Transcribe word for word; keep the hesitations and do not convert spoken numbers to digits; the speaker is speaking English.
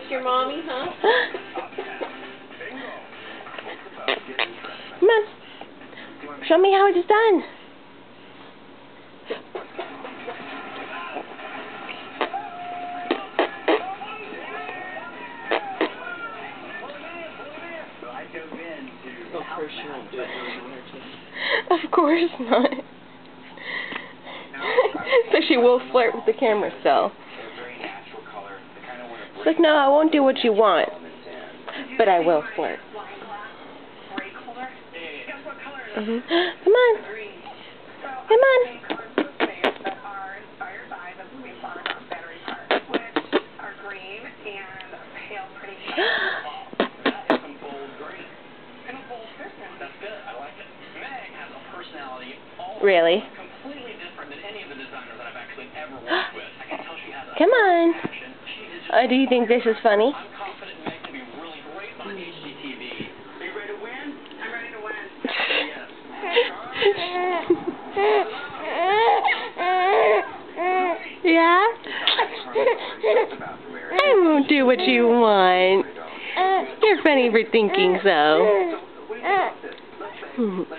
your mommy, huh? Come on. Show me how it's done. Of course she won't do it. Of course not. So she will flirt with the camera still. It's like, no, I won't do what you want, but I will flirt. Mm-hmm. Come on. Come on. Really? Come on. Uh, do you think this is funny? Yeah? I won't do what you want. You're funny for thinking so.